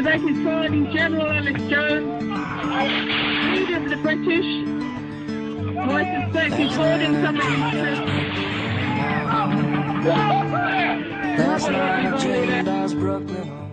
circumstances finding General Alex Jones, leader of the British. I suspect he's holding some of these troops. Last night I dreamed I was Brooklyn.